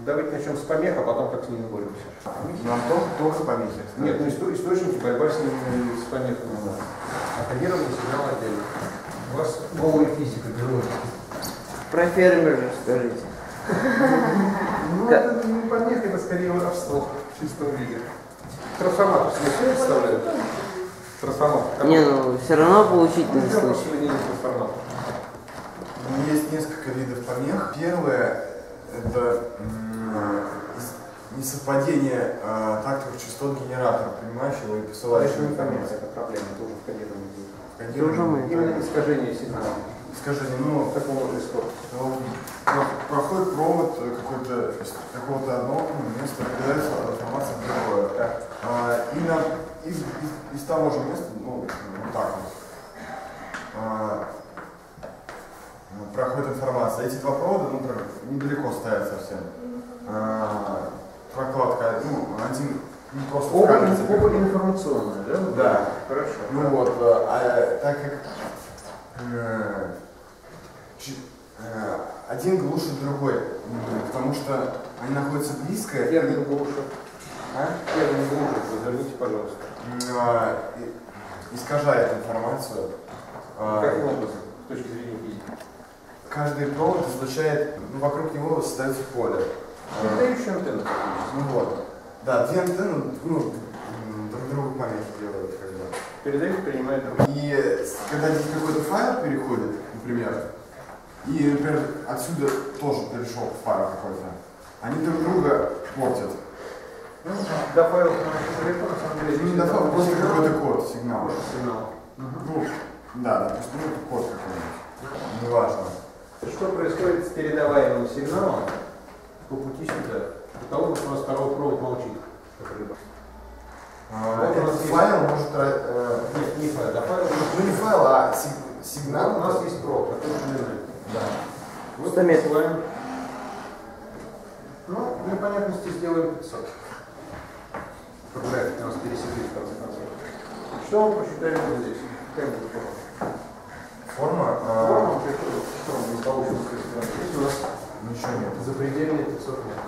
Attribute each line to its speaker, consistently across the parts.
Speaker 1: Давайте начнем с помех, а потом как с ними боремся.
Speaker 2: Нам только помехи.
Speaker 1: Нет, ну источники, борьба с ними, с помехами. А кодирование сигнала отдельно. У вас голая физика, герои.
Speaker 3: Про фермера скажите.
Speaker 1: Ну, это не помеха, это скорее воровство в чистом виде. Трансформатор смысл представляет? Трансформатор.
Speaker 3: Не, ну все равно поучительный
Speaker 1: Ну,
Speaker 3: случай.
Speaker 1: трансформатор.
Speaker 2: Есть несколько видов помех. Первое это несовпадение тактовых частот генератора, принимающего и посылающего информацию.
Speaker 1: Это проблема, это уже в кодировании.
Speaker 2: Кодирование.
Speaker 1: Именно искажение сигнала.
Speaker 2: Скажите, ну,
Speaker 1: Такого происходит.
Speaker 2: проходит провод какого-то одного места, передается информация в другое. И из того же места, ну, вот так вот, проходит информация. Эти два провода, ну, недалеко стоят совсем. Прокладка, ну, один не просто
Speaker 1: Оба информационные, да?
Speaker 2: Да.
Speaker 1: Хорошо.
Speaker 2: Ну вот, так как один глушит другой, потому что они находятся близко.
Speaker 1: Первый глушит. Первый глушит, разверните, пожалуйста.
Speaker 2: Искажает информацию.
Speaker 1: Каким образом, с точки зрения физики?
Speaker 2: Каждый провод излучает, ну, вокруг него создается поле.
Speaker 1: Передающая антенна.
Speaker 2: Ну вот. Да, две антенны, ну, друг другу помехи делают, как бы.
Speaker 1: Передают, принимает другой.
Speaker 2: И когда здесь какой-то файл переходит, например, и, например, отсюда тоже перешел файл какой-то, они друг друга портят.
Speaker 1: Ну, до файла нашего телефона, на самом деле,
Speaker 2: Не до файла, просто какой-то код, сигнал.
Speaker 1: Сигнал.
Speaker 2: Ну, да, допустим, это код какой-нибудь, неважно.
Speaker 1: Что происходит с передаваемым сигналом по пути сюда? У того, что у нас второй провод молчит, как рыба.
Speaker 2: Этот файл может...
Speaker 1: Нет, не файл, а файл.
Speaker 2: Ну не файл, а сигнал.
Speaker 1: У нас есть провод, который длинный.
Speaker 2: Да.
Speaker 1: Вот
Speaker 3: 100 метров.
Speaker 1: посылаем. Ну, для понятности сделаем 500. Программы у нас пересекли в конце концов. Что мы посчитаем вот здесь? Какая будет форма?
Speaker 2: Форма?
Speaker 1: Форма, что мы не получим с этой стороны. Здесь у нас
Speaker 2: Ничего нет.
Speaker 1: запредельные 500 метров.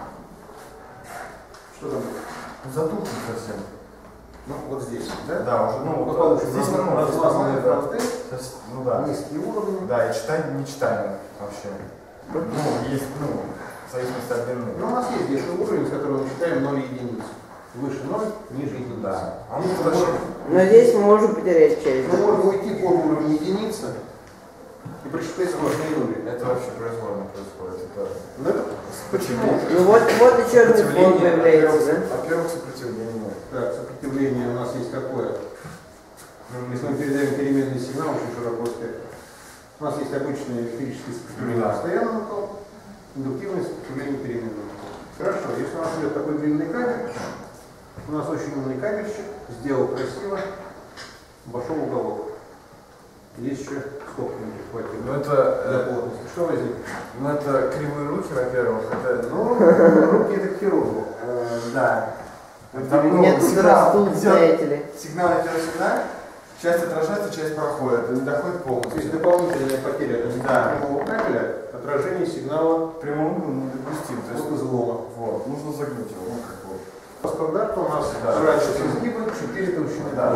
Speaker 1: Что там будет?
Speaker 2: Затухнет совсем.
Speaker 1: Ну, вот здесь, да?
Speaker 2: Да, уже, ну,
Speaker 1: Мы получим
Speaker 2: здесь
Speaker 1: размазанные фронты,
Speaker 2: ну да.
Speaker 1: низкие уровни.
Speaker 2: Да, и читать не читаем вообще. Ну, есть, ну, в зависимости от длины.
Speaker 1: Но у нас есть где-то уровень, с которого мы считаем 0 единиц. Выше 0, ниже единицы.
Speaker 2: Да. А мы
Speaker 3: Но здесь мы можем потерять часть.
Speaker 1: Мы можем уйти по уровню единицы и прочитать сложные нули.
Speaker 2: Это вообще произвольно происходит. Это...
Speaker 1: Ну, это почему?
Speaker 3: Ну вот и черный фон появляется, да?
Speaker 2: Во-первых, сопротивление.
Speaker 1: Так, сопротивление у нас есть какое? Если мы передаем переменный сигнал, очень широкого спектра. У нас есть обычное электрическое сопротивление постоянного тока, индуктивное сопротивление переменного тока. Хорошо, если у нас идет такой длинный кабель, у нас очень умный кабельщик, сделал красиво, обошел уголок. Есть еще сколько мы хватит
Speaker 2: Ну
Speaker 1: для
Speaker 2: это...
Speaker 1: плотности. Что возникнет?
Speaker 2: Ну это кривые руки, во-первых. Это...
Speaker 1: Ну, руки это к хирургу.
Speaker 2: Да.
Speaker 3: Нет, растут, знаете ли.
Speaker 2: Сигнал идет сюда, часть отражается, часть проходит, и не доходит
Speaker 1: То
Speaker 2: полностью.
Speaker 1: есть дополнительная потеря прямого кабеля, отражение сигнала
Speaker 2: Прямой угол недопустим. То есть
Speaker 1: излома.
Speaker 2: вот, нужно загнуть его. Ну, как вот.
Speaker 1: По стандарту у нас
Speaker 2: Да.
Speaker 1: раньше изгибы 4 толщины.
Speaker 2: Да.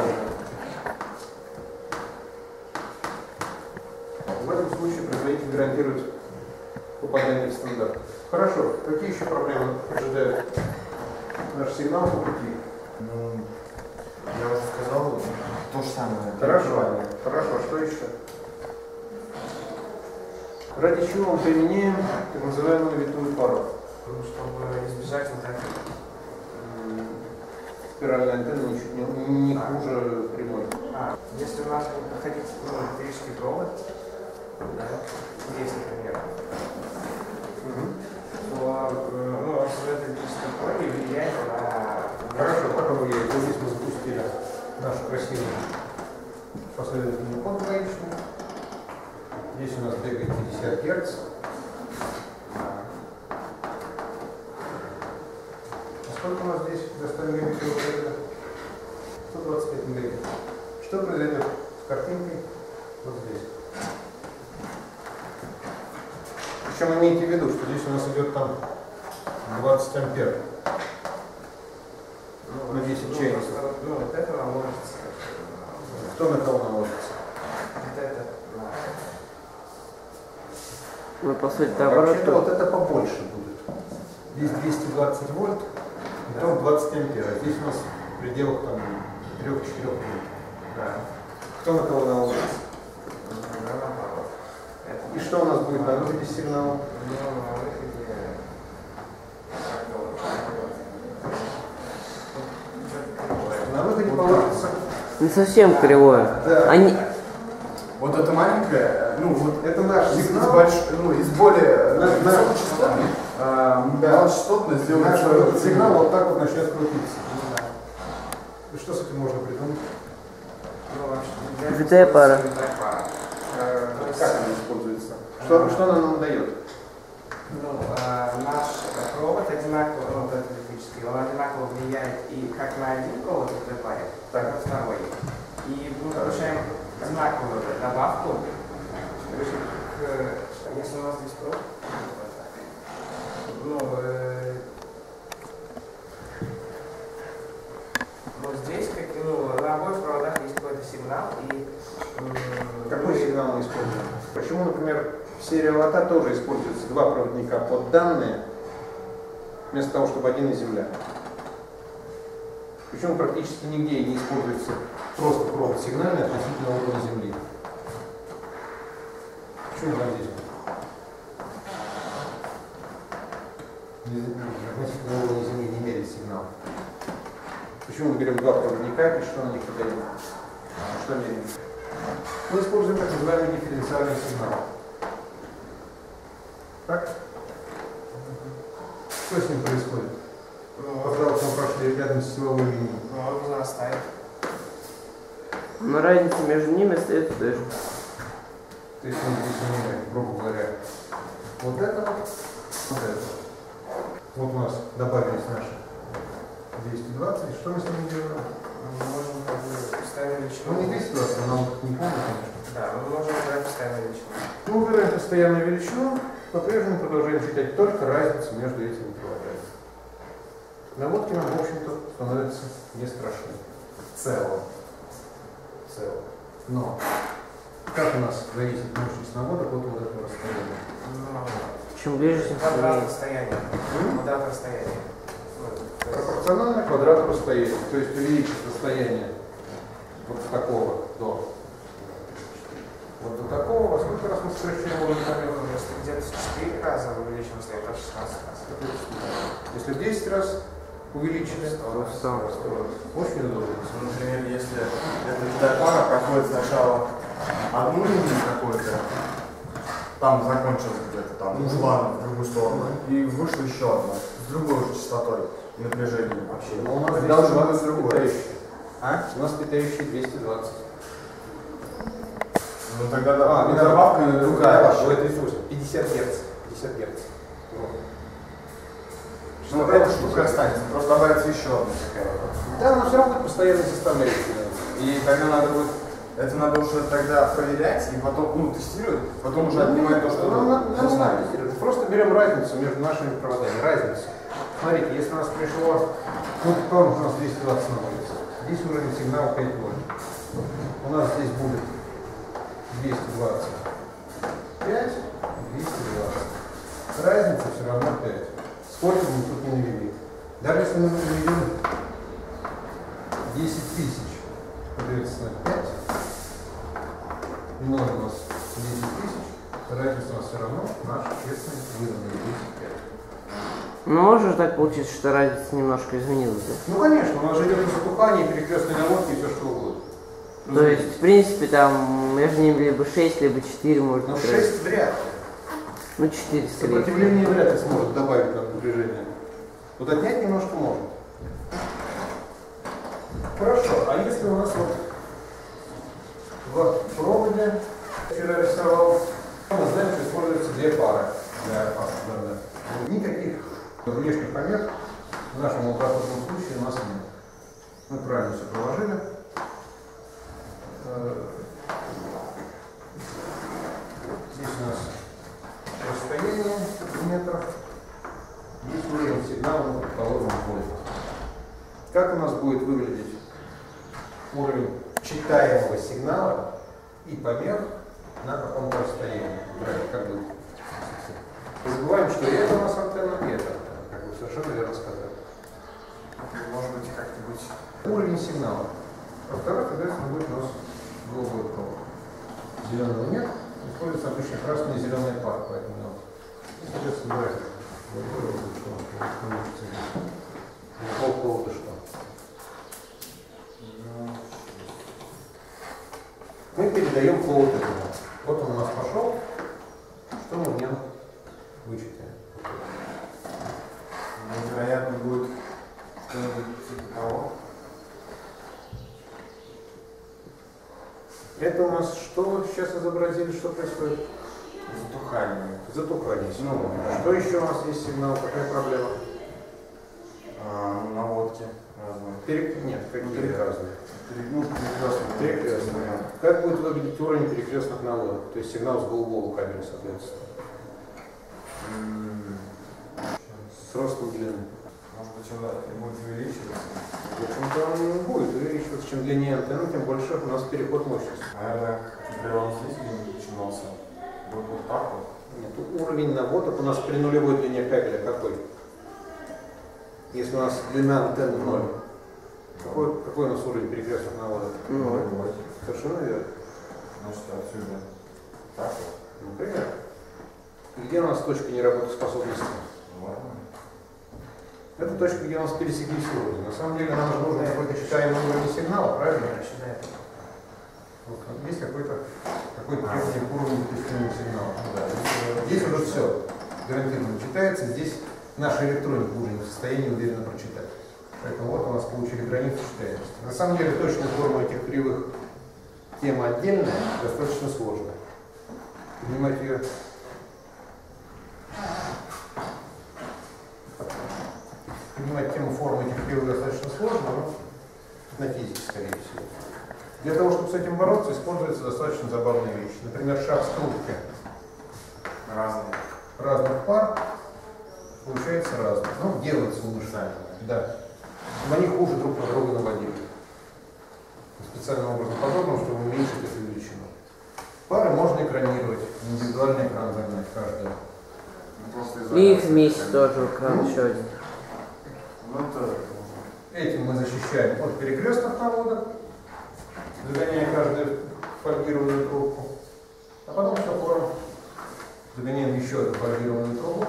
Speaker 1: В этом случае производитель гарантирует попадание в стандарт. Хорошо. Какие еще проблемы ожидают наш сигнал по пути?
Speaker 2: Ну, я уже сказал то же самое.
Speaker 1: Хорошо. Хорошо. Что еще? Ради чего мы применяем так называемую витую пару?
Speaker 4: Ну, чтобы избежать вот так.
Speaker 1: Спиральная антенна ничуть не хуже прямой.
Speaker 4: Если у нас будет находиться электрический провод, да, здесь, например, то создает электрическое поле и влияет на...
Speaker 1: Хорошо, как влияет? Вот здесь мы запустили нашу красивую последовательную код гаечную. Здесь у нас бегает 50 Гц. Сколько у нас здесь до 100 мм? 125 мм. Что произойдет с картинкой вот здесь? Причем имейте в виду, что здесь у нас идет там 20 ампер.
Speaker 4: Ну,
Speaker 1: 10 чайников.
Speaker 4: Ну, вот это наложится.
Speaker 1: Кто на кого наложится?
Speaker 4: Вот это.
Speaker 3: Ну, по сути,
Speaker 1: Вообще-то вот
Speaker 3: наоборот.
Speaker 1: это побольше будет. Здесь 220 вольт, и там 20 ампер. А здесь у нас в пределах там 3-4 вольт.
Speaker 4: Да.
Speaker 1: Кто на кого наложится?
Speaker 4: Да, наоборот.
Speaker 1: И что у нас будет на выходе сигнала?
Speaker 4: Ну, на выходе.
Speaker 1: На выходе получится.
Speaker 3: Не совсем кривое.
Speaker 1: Да.
Speaker 3: Они...
Speaker 2: Вот это маленькое, ну вот
Speaker 1: Это наш
Speaker 2: из
Speaker 1: сигнал.
Speaker 2: ну, из более
Speaker 1: На-
Speaker 2: высокочастотной, малочастотной сделать
Speaker 1: Наш
Speaker 2: свой
Speaker 1: сигнал вот так вот начнет крутиться. И что с этим можно придумать?
Speaker 4: Ну, вообще,
Speaker 3: Витая пара.
Speaker 4: витая пара.
Speaker 1: Как она используется? Что она нам дает?
Speaker 4: Ну, наш провод одинаково, ну, вот этот электрический, он одинаково влияет и как на один провод в этой паре, так и на второй. И мы получаем одинаковую добавку. Если у нас здесь провод, ну, вот здесь, как, ну, на обоих проводах есть какой-то сигнал, и
Speaker 1: Какой сигнал мы используем? Почему, например, в серии лота тоже используются два проводника под данные, вместо того, чтобы один и земля? Почему практически нигде не используется просто провод сигнальный относительно уровня земли? Почему мы здесь? Относительно уровня земли не меряет сигнал. Почему мы берем два проводника и что на них подаем? Что меряем? Мы используем так называемый дифференциальный сигнал. Так? Что с ним происходит? Пока вот мы прошли рядом с силовой линией.
Speaker 4: ну, он нарастает.
Speaker 3: Но разница между ними остается даже.
Speaker 1: То есть мы здесь имеем, грубо говоря, вот это вот это. Вот у нас добавились наши 220. Что мы с ними делаем?
Speaker 4: Мы можем как бы постоянную величину.
Speaker 1: Ну не 220, но нам не помню, конечно.
Speaker 4: Да, мы можем убирать постоянную величину.
Speaker 1: Мы выбираем постоянную величину, по-прежнему продолжаем считать только разницу между этими проводами. Наводки нам, в общем-то, становятся не страшны. В целом. В целом. Но как у нас зависит мощность наводок от вот этого расстояния?
Speaker 4: Ну,
Speaker 3: Чем ближе, тем
Speaker 4: квадрат
Speaker 3: сильнее.
Speaker 4: расстояния. Квадрат расстояния. Ну, то есть,
Speaker 1: Пропорционально квадрату расстояния. То есть увеличить расстояние вот с такого до вот до такого, во сколько раз мы сокращаем уровень момента?
Speaker 4: если где-то в 4 раза увеличим след, то в 16 раз.
Speaker 1: Если в 10 раз увеличили, то очень удобно.
Speaker 2: Например, если эта витая пара проходит сначала одну линию какую-то, там закончилась где-то там ушла в другую сторону, и вышла еще одна, с другой уже частотой и напряжением вообще.
Speaker 1: Но у нас
Speaker 2: Должно быть другое.
Speaker 1: питающие. У нас питающие 220.
Speaker 2: Ну тогда да, добавка другая.
Speaker 1: Это ресурс. 50 Гц. 50 Гц.
Speaker 2: Ну, эта штука останется, просто добавится еще одна такая.
Speaker 1: Да, но все равно будет постоянной составляющей.
Speaker 2: И тогда надо будет, это надо уже тогда проверять и потом, ну, тестировать, потом уже отнимать то, что
Speaker 1: нам
Speaker 2: мы знаем.
Speaker 1: просто берем разницу между нашими проводами. Разницу. Смотрите, если у нас пришло, ну, предположим, у нас 220 находится. Здесь уровень сигнала 5 вольт. У нас здесь будет 225, 220. Разница все равно 5. Сколько мы тут не навели? Даже если мы наведем 10 тысяч, соответственно, 5, умножим у нас 10 тысяч, разница у нас все равно наша честная выданная 10.
Speaker 3: Ну, может так получиться, что разница немножко изменилась, да?
Speaker 1: Ну, конечно, у нас же идет и затухание, и перекрестные наводки, и все что угодно.
Speaker 3: То есть, в принципе, там между ними либо 6, либо 4 может
Speaker 1: Но
Speaker 3: быть.
Speaker 1: 6 вряд ли.
Speaker 3: Ну, 4 скорее.
Speaker 1: Сопротивление вряд ли сможет добавить нам напряжение. Вот отнять немножко может. Хорошо, а если у нас вот в проводе вчера рисовал, мы знаем, что используются две пары для фазы. Никаких внешних помех в нашем лабораторном случае у нас нет. Мы правильно все проложили. Здесь у нас расстояние в метрах. Здесь уровень сигнал, ну, предположим, вольт. Как у нас будет выглядеть уровень читаемого сигнала и помех на каком-то расстоянии? Как будет? Не забываем, что это у нас антенна, и это антенна, как вы совершенно верно сказали.
Speaker 2: Может быть, как-нибудь...
Speaker 1: Уровень сигнала. А второй, соответственно, будет у нас голубой провод. Зеленого нет, используется обычно красная и зеленая пара, поэтому соответственно, давайте полпровода что? Мы передаем провод этому. Вот он у нас пошел. Что мы в нем вычитаем?
Speaker 2: Вероятно, будет что-нибудь типа того.
Speaker 1: Это у нас что сейчас изобразили, что происходит?
Speaker 2: Затухание.
Speaker 1: Затухание. Ну, что еще у нас есть сигнал? Какая проблема?
Speaker 2: Наводки разные.
Speaker 1: Нет, какие разные.
Speaker 2: Перекрестные.
Speaker 1: Как будет выглядеть уровень перекрестных наводок? То есть сигнал с голубого кабеля, соответственно. С ростом длины.
Speaker 2: Может быть, он будет увеличиваться?
Speaker 1: В общем-то, он будет увеличиваться. Чем длиннее антенна, тем больше у нас переход мощности.
Speaker 2: Наверное, когда он здесь начинался, будет вот так вот.
Speaker 1: Нет, уровень наводок у нас при нулевой длине кабеля какой? Если у нас длина антенны 0. Какой у нас уровень перекрестных наводок?
Speaker 3: 0.
Speaker 1: Совершенно верно.
Speaker 2: Значит, отсюда. Так вот.
Speaker 1: Например. Где у нас точка неработоспособности?
Speaker 2: Ладно.
Speaker 1: Это точка, где у нас пересеклись уровни. На самом деле нам же нужен какой-то читаемый уровень сигнала, правильно? Вот, есть какой-то требование к уровню допустимого сигнала. Да. Здесь уже все гарантированно читается, здесь наша электроника уже не в состоянии уверенно прочитать. Поэтому вот у нас получили границу читаемости. На самом деле точная форма этих кривых тема отдельная, достаточно сложная. Поднимать ее тему формы этих кривых достаточно сложно, но на физике, скорее всего. Для того, чтобы с этим бороться, используются достаточно забавные вещи. Например, шаг скрутки разных пар получается разным. Ну, делается универсально. Да. Но они хуже друг на друга наводили. Специальным образом подобным, чтобы уменьшить эту величину. Пары можно экранировать, индивидуальный экран загнать каждый.
Speaker 3: И их вместе тоже экран еще один.
Speaker 1: Этим мы защищаем от перекрестных наводок, загоняя каждую фольгированную трубку. А потом все форму. Загоняем еще одну фольгированную трубу,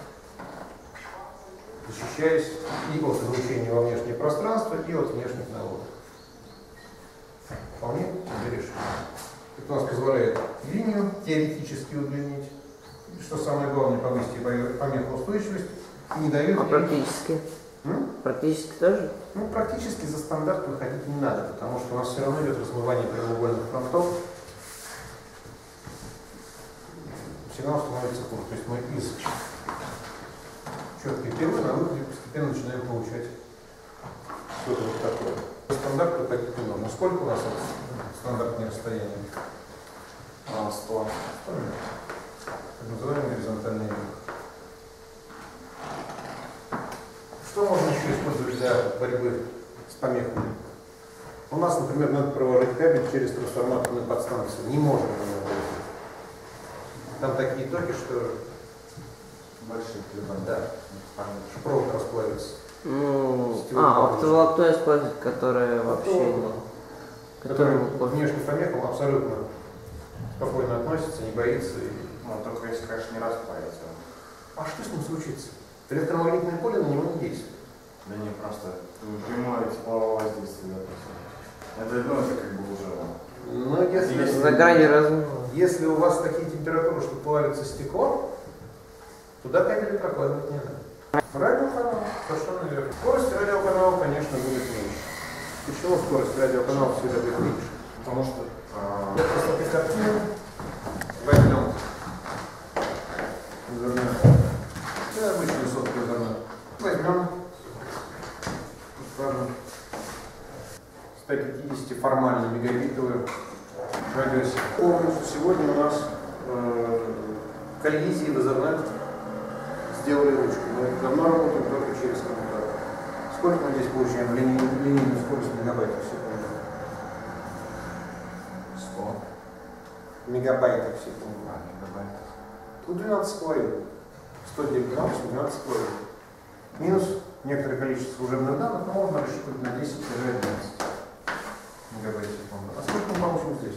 Speaker 1: защищаясь и от излучения во внешнее пространство, и от внешних наводок. Вполне себе решено. Это у нас позволяет линию теоретически удлинить, и, что самое главное, повысить помехоустойчивость, и не дает...
Speaker 3: А практически? Практически тоже?
Speaker 1: Ну, практически за стандарт выходить не надо, потому что у нас все равно идет размывание прямоугольных фронтов. Сигнал становится курс. То есть мы из четкой пилы на выходе постепенно начинаем получать что-то вот такое. За стандарт выходить не нужно. Сколько у нас стандартное расстояние?
Speaker 2: 100.
Speaker 1: 100 метров. Так называемый горизонтальный вверх. Что можно еще использовать для борьбы с помехами? У нас, например, надо проводить кабель через трансформаторную подстанцию. Не можем мы его проводить. Там такие токи, что...
Speaker 2: Большие колебания.
Speaker 1: Да. Провод расплавится.
Speaker 3: Оптоволокно используют, которое вообще...
Speaker 1: Который к внешним помехам абсолютно спокойно относится, не боится.
Speaker 2: Только если, конечно, не расплавится.
Speaker 1: А что с ним случится? Электромагнитное поле на него не действует.
Speaker 2: Да не, просто прямое тепловое воздействие, да, это как бы уже...
Speaker 1: Но если...
Speaker 3: За гранью разума.
Speaker 1: Если у вас такие температуры, что плавится стекло, туда кабели прокладывать не надо. Радиоканал, совершенно верно. Скорость радиоканала, конечно, будет меньше. Почему скорость радиоканала всегда будет меньше?
Speaker 2: Потому что...
Speaker 1: Для простоты картины возьмем зерна. Это обычный сотовый зерна. Возьмем, скажем, 150 формально мегабитовую радиосеть. Сегодня у нас коллизии в Ethernet сделали ручку. Мы давно работаем только через Сколько мы здесь получаем линейную скорость мегабайтов в секунду?
Speaker 2: 100.
Speaker 1: Мегабайтов в секунду.
Speaker 2: Мегабайт.
Speaker 1: Тут 12,5. 100 делить на 8, 12,5. Минус некоторое количество служебных данных, но можно рассчитывать на 10-11 мегабайт в секунду. А сколько мы получим здесь?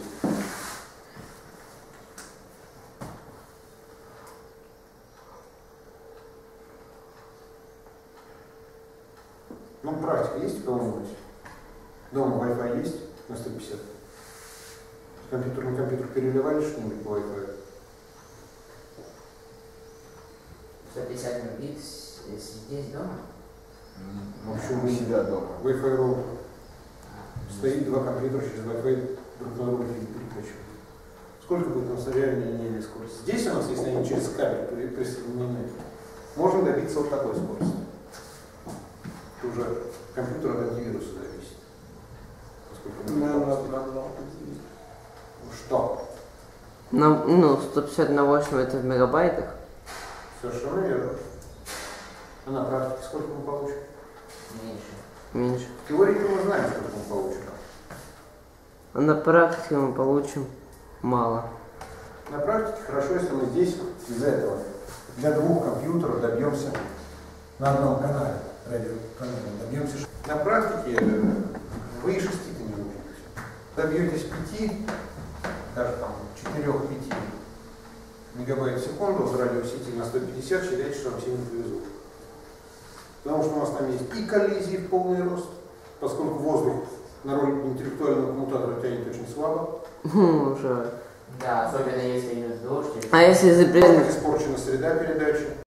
Speaker 1: Ну, практика есть у кого-нибудь? Дома Wi-Fi есть на 150? С компьютера на компьютер переливали что-нибудь по Wi-Fi?
Speaker 3: 150 мегабит здесь дома?
Speaker 2: В общем, у себя дома.
Speaker 1: Wi-Fi роутер. Стоит два компьютера через Wi-Fi друг на друга перекачивают. Сколько будет у нас реальная линейная скорость? Здесь у нас, если они через кабель присоединены, можно добиться вот такой скорости. Это уже компьютер от антивируса зависит. Что?
Speaker 3: Ну, 150 на 8 это в мегабайтах.
Speaker 1: Совершенно верно. А на практике сколько мы получим?
Speaker 3: Меньше.
Speaker 1: В теории мы знаем, сколько мы получим.
Speaker 3: А на практике мы получим мало.
Speaker 1: На практике хорошо, если мы здесь из этого для двух компьютеров добьемся на одном канале, радиоканале, добьемся. На практике вы и 6 не будете. Добьетесь 5, даже там 4-5 мегабайт в секунду в радиосети на 150, считайте, что вам сильно повезло. Потому что у нас там есть и коллизии в полный рост, поскольку воздух на роль интеллектуального коммутатора тянет очень слабо.
Speaker 3: Жаль.
Speaker 5: Да, особенно если идет дождь.
Speaker 3: А если запрет...
Speaker 1: Испорчена среда передачи.